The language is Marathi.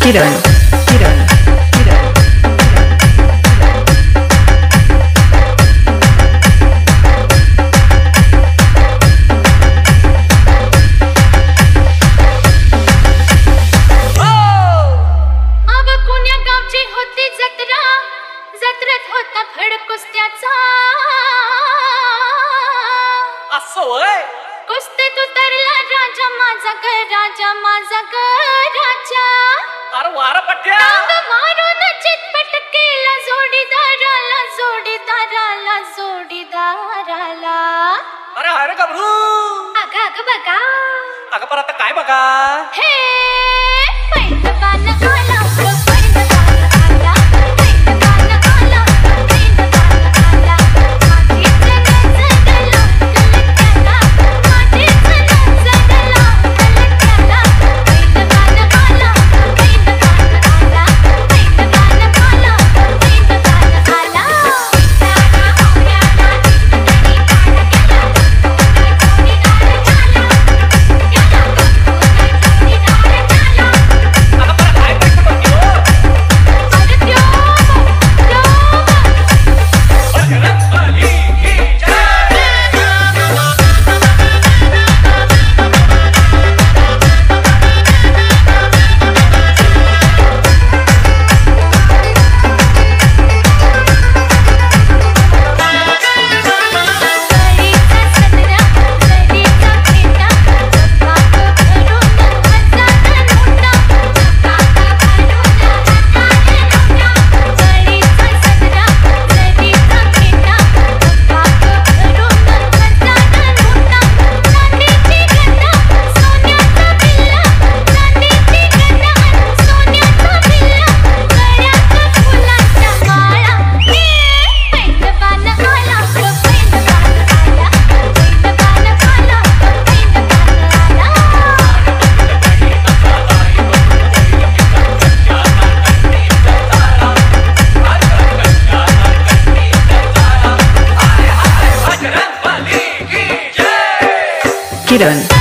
किरण किरण किरण कुस्ती तू तरला राजा माझा ग राजा माझा ग राजा अरे वार पट्ट्या मारून चितपट केला जोडीदाराला जोडीदाराला जोडीदाराला अरे अरे गबरू अगं अगं बघा अगं पर आता काय बघा हे पैलवान आला पैलवान आला पैलवान आला पैलवान आला माझी जगला कलकला माझी जगला कलकला पैलवान आला पैलवान आला पैलवान आला पैलवान आला सारा होयाला तरी पाडा केला जोडीदार झाला याला जोडीदार झाला अगं पर काय पैसे बघ अरे त्यो किरण